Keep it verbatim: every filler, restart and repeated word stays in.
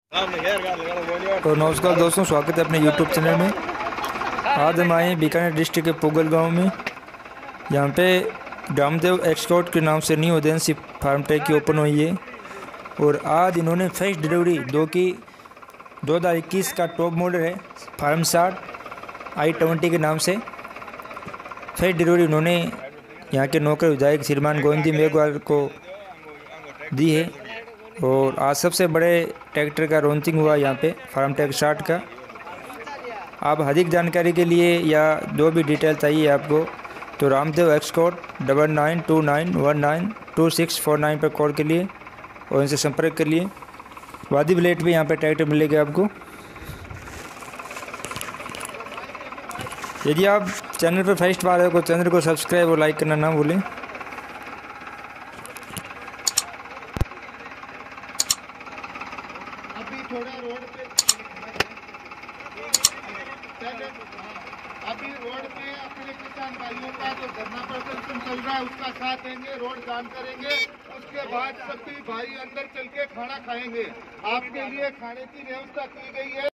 तो नमस्कार दोस्तों, स्वागत है अपने यूट्यूब चैनल में। आज हम आए हैं बीकानेर डिस्ट्रिक्ट के पुगल गांव में। यहाँ पे रामदेव एक्सपोर्ट के नाम से न्यू एजेंसी फार्म टेक की ओपन हुई है और आज इन्होंने फर्स्ट डिलीवरी दो की दो हज़ार इक्कीस का टॉप मॉडल है फार्म साठ आई ट्वेंटी के नाम से फर्स्ट डिलीवरी उन्होंने यहाँ के नौकर विधायक श्रीमान गोविंद मेघवाल को दी है। और आज सबसे बड़े ट्रैक्टर का लॉन्चिंग हुआ यहाँ पे फार्म टेक साठ का। आप अधिक जानकारी के लिए या जो भी डिटेल चाहिए आपको तो Ramdev export double nine two nine one nine two six four nine पर कॉल के लिए और इनसे संपर्क कर लिए। वाजिब रेट भी यहाँ पे ट्रैक्टर मिलेगा आपको। यदि आप चैनल पर फर्स्ट बार है तो चैनल को सब्सक्राइब और लाइक करना ना भूलें। अभी थोड़ा रोड पे अभी रोड पे अपने किसान भाइयों का जो धरना प्रदर्शन चल रहा है उसका साथ देंगे, रोड जाम करेंगे। उसके बाद सभी भाई अंदर चल के खाना खाएंगे। आपके लिए खाने की व्यवस्था की गई है।